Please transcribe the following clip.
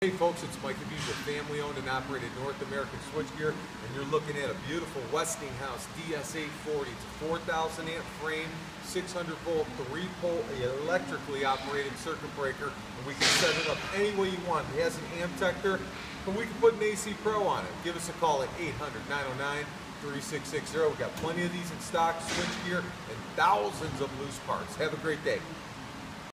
Hey folks, it's Mike Abuse with family-owned and operated North American Switchgear, and you're looking at a beautiful Westinghouse DS-840. It's a 4,000 amp frame, 600 volt, 3-pole electrically operated circuit breaker, and we can set it up any way you want. It has an amp detector, but we can put an AC Pro on it. Give us a call at 800-909-3660. We've got plenty of these in stock, switchgear, and thousands of loose parts. Have a great day.